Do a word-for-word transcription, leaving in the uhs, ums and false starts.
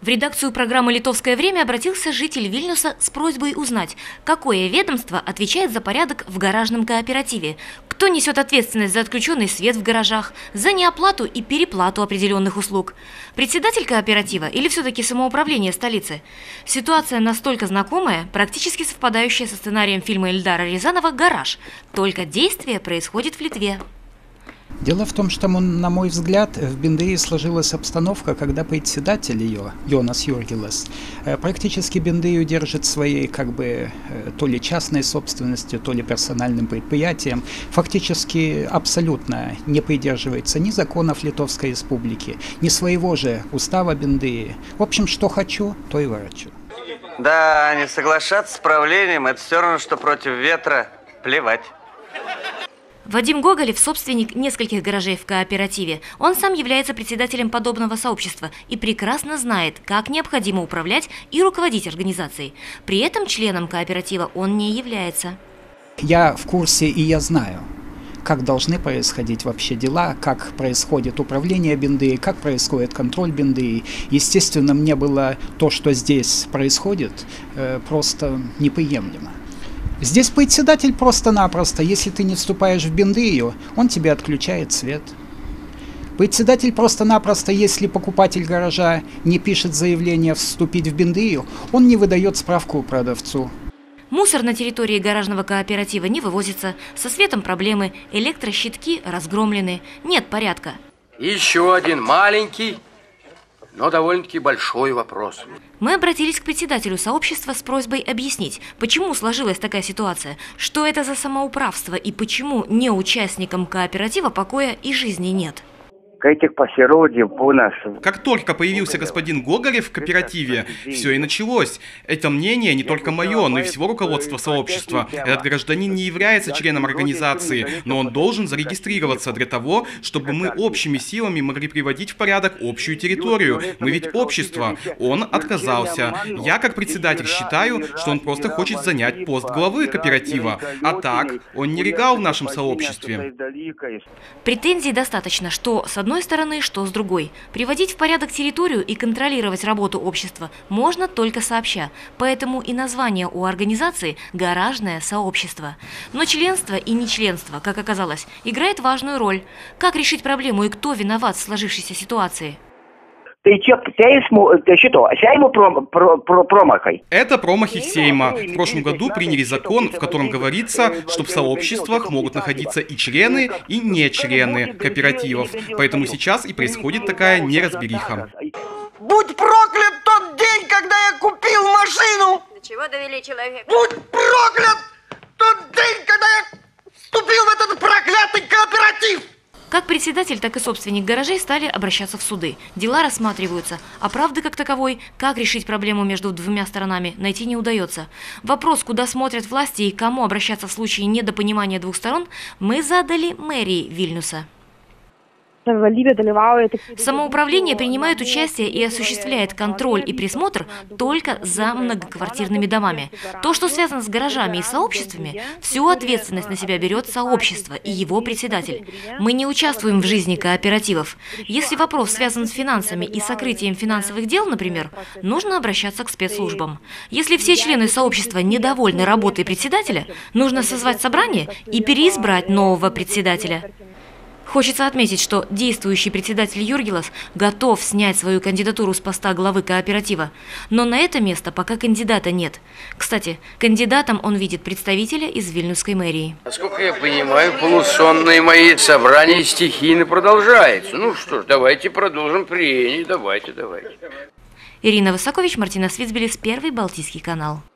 В редакцию программы «Литовское время» обратился житель Вильнюса с просьбой узнать, какое ведомство отвечает за порядок в гаражном кооперативе, кто несет ответственность за отключенный свет в гаражах, за неоплату и переплату определенных услуг. Председатель кооператива или все-таки самоуправление столицы? Ситуация настолько знакомая, практически совпадающая со сценарием фильма Эльдара Рязанова «Гараж», только действие происходит в Литве. Дело в том, что, на мой взгляд, в Бендее сложилась обстановка, когда председатель ее, Йонас Юргилас, практически Бендею держит своей, как бы, то ли частной собственностью, то ли персональным предприятием, фактически абсолютно не придерживается ни законов Литовской Республики, ни своего же устава Бендеи. В общем, что хочу, то и ворочу. Да, не соглашаться с правлением – это все равно, что против ветра плевать. Вадим Гоголев – собственник нескольких гаражей в кооперативе. Он сам является председателем подобного сообщества и прекрасно знает, как необходимо управлять и руководить организацией. При этом членом кооператива он не является. Я в курсе и я знаю, как должны происходить вообще дела, как происходит управление Бендеей, как происходит контроль Бендеи. Естественно, мне было то, что здесь происходит, просто неприемлемо. Здесь председатель просто-напросто, если ты не вступаешь в Бендею, он тебе отключает свет. Председатель просто-напросто, если покупатель гаража не пишет заявление вступить в Бендею, он не выдает справку продавцу. Мусор на территории гаражного кооператива не вывозится, со светом проблемы, электрощитки разгромлены, нет порядка. Еще один маленький, но довольно-таки большой вопрос. Мы обратились к председателю сообщества с просьбой объяснить, почему сложилась такая ситуация, что это за самоуправство и почему не участникам кооператива покоя и жизни нет. Как только появился господин Гоголев в кооперативе, все и началось. Это мнение не только мое, но и всего руководства сообщества. Этот гражданин не является членом организации, но он должен зарегистрироваться для того, чтобы мы общими силами могли приводить в порядок общую территорию. Мы ведь общество. Он отказался. Я, как председатель, считаю, что он просто хочет занять пост главы кооператива. А так, он не легал в нашем сообществе. Претензий достаточно, что с одной С одной стороны, что с другой. Приводить в порядок территорию и контролировать работу общества можно только сообща. Поэтому и название у организации – «Гаражное сообщество». Но членство и нечленство, как оказалось, играет важную роль. Как решить проблему и кто виноват в сложившейся ситуации? Это промахи Сейма. В прошлом году приняли закон, в котором говорится, что в сообществах могут находиться и члены, и не члены кооперативов. Поэтому сейчас и происходит такая неразбериха. Будь проклят тот день, когда я купил машину! До чего довели человека? Будь проклят тот день, когда я вступил в этот проклятый кооператив! Как председатель, так и собственник гаражей стали обращаться в суды. Дела рассматриваются, а правды как таковой, как решить проблему между двумя сторонами, найти не удается. Вопрос, куда смотрят власти и кому обращаться в случае недопонимания двух сторон, мы задали мэрии Вильнюса. Самоуправление принимает участие и осуществляет контроль и присмотр только за многоквартирными домами. То, что связано с гаражами и сообществами, всю ответственность на себя берет сообщество и его председатель. Мы не участвуем в жизни кооперативов. Если вопрос связан с финансами и сокрытием финансовых дел, например, нужно обращаться к спецслужбам. Если все члены сообщества недовольны работой председателя, нужно созвать собрание и переизбрать нового председателя. Хочется отметить, что действующий председатель Юргилас готов снять свою кандидатуру с поста главы кооператива. Но на это место пока кандидата нет. Кстати, кандидатом он видит представителя из Вильнюсской мэрии. Насколько я понимаю, полусонные мои собрания стихийно продолжаются. Ну что ж, давайте продолжим прения. Давайте, давайте. Ирина Высокович, Мартина Свицбелис, Первый Балтийский канал.